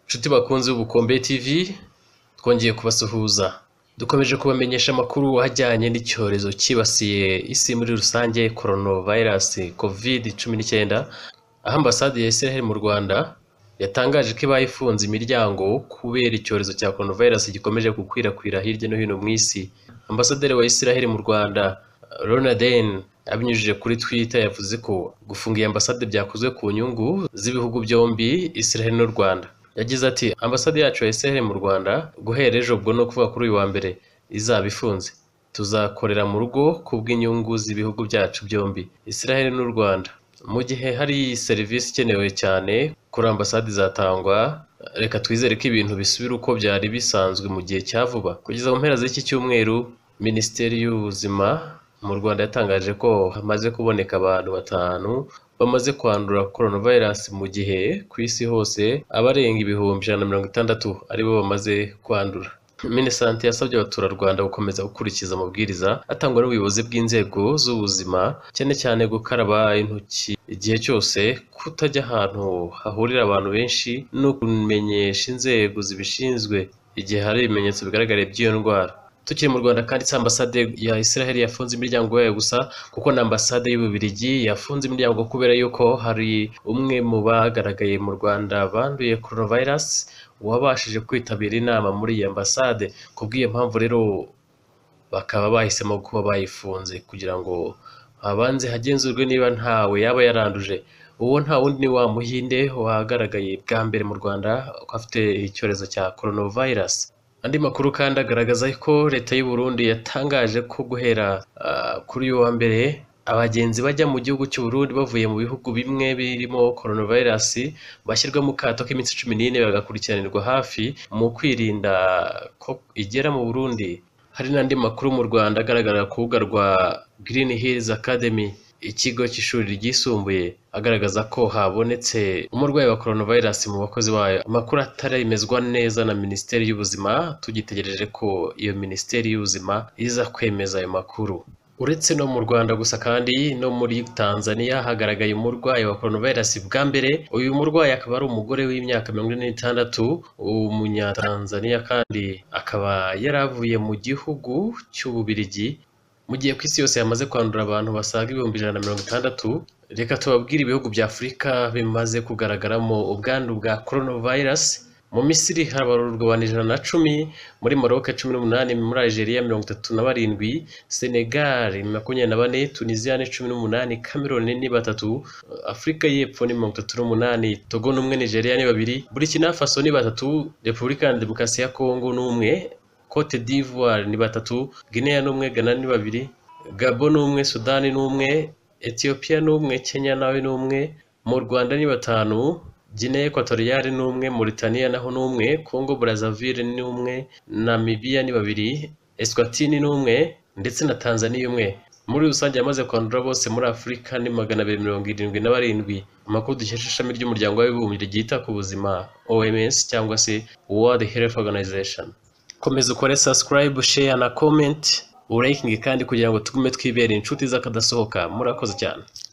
Nshuti bakunze ubukombe TV twongeye kubasuhuza. Dukomeje kubamenyesha amakuru ajyanye n'icyorezo kibasiye isi muri rusange coronavirus COVID-19. Aho ambasade ya Israel mu Rwanda yatangaje ko ibaye ifunze imiryango kubera icyorezo cya coronavirus gikomeje gukwirakwira hirya no hino mu isi. Ambasaderi wa Israel mu Rwanda Ronaden abinyujije kuri Twitter yavuze ko gufunga iyi ambasade byakozwe ku nyungu z'ibihugu byombi Israel n'u Rwanda. Yagize ati ambasade yacu ya Israel mu Rwanda guhera ejo ubwo no kuvuga kuri uyu wa mbere izaba ifunze. Tuzakorera mu rugo kubw'inyungu z'ibihugu byacu byombi Israel n'u Rwanda. Mu gihe hari serivisi ikenewe cyane kuri ambasade izatangwa, reka twizere ko ibintu bisubira uko byari bisanzwe mu gihe cya vuba. Kugeza mu mpera z'iki cyumweru, Minisiteri y'Ubuzima mu Rwanda yatangaje ko hamaze kuboneka abantu 5 bamaze kwandura coronavirus mu gihe ku isi hose abarenga 160,000 aribo bamaze kwandura. Minisante yasabye abaturarwanda gukomeza gukurikiza amabwiriza atangwa n'ubuyobozi bw'inzego z'ubuzima, cyane cyane gukaraba intoki igihe cyose, kutajya ahantu hahurira abantu benshi no kumenyesha inzego zibishinzwe igihe hari ibimenyetso bigaragara by'iyo ndwara. Tukiri mu Rwanda kandi ambasade ya Israel yafunze imiryango yayo gusa kuko na ambasade y'Ububiligi yafunze imiryango kubera yuko hari umwe mu bagaragaye mu Rwanda banduye coronavirus wabashije kwitabira inama muri iyi ambasade. Kubw'iyo mpamvu rero bakaba bahisemo kuba bayifunze kugira ngo habanze hagenzurwe niba ntawe yaba yaranduje. Uwo nta wundi ni wa Muhinde wagaragaye bwa mbere mu Rwanda ko afite icyorezo cya coronavirus. Andi makuru kandi agaragaza ko leta y'u Burundi yatangaje ko guhera kuri uyu wa mbere abagenzi bajya mu gihugu cy'u Burundi bavuye mu bihugu bimwe birimo coronavirus bashyirwa mu kato k'iminsi 14 bagakurikiranirwa hafi mu kwirinda ko igera mu Burundi. Hari n'andi makuru mu Rwanda agaragara ku rubuga rwa Green Hills Academy, ikigo cy'ishuri ryisumbuye, agaragaza ko habonetse umurwayi wa coronavirus mu bakozi bayo. Amakuru ataremezwa neza na Minisiteri y'Ubuzima, tugitegereje ko iyo Minisiteri y'Ubuzima iza kwemeza ayo makuru. Uretse no mu Rwanda gusa kandi no muri Tanzania hagaragaye umurwayi wa coronavirus bwa mbere. Uyu murwayi akaba ari umugore w'imyaka 46 w'umunyatanzania kandi akaba yaravuye mu gihugu cy'Ububiligi. Mu gihe ku isi yose yamaze kwandura abantu basaga 160,000, reka tubabwire ibihugu bya Afurika bimaze kugaragaramo ubwandu bwa coronavirus. Mu Misiri habarurwa 110, muri Maroc 18, muri Algeria 37, Senegal 24, Tunisia 18, Cameroon ni 3, Afrika y'Epfo ni 38, Togo n'umwe, Nigeria ni 2, Burkina Faso ni 3, Repubulika ya Demokarasi ya Congo n'umwe, Cote d'Ivoire ni 3, Guinea n'umwe, Ghana ni 2, Gabon n'umwe, Sudan n'umwe, Ethiopia n'umwe, Kenya nawe n'umwe, mu Rwanda ni 5, Guinea Equatoriale n'umwe, Mauritania naho n'umwe, Congo Brazzaville n'umwe, Namibia ni 2, Eswatini n'umwe ndetse na Tanzania umwe. Muri rusange yamaze kwandura bose muri Afurika ni 277. Amakuru dukesha ishami ry'umuryango w'abibumbye ryita ku buzima OMS cyangwa se World Health Organization. Komeza ukore subscribe, share na comment, urayikinge kandi kugira ngo tugume twibera inshuti z'akadasohoka. Murakoze cyane.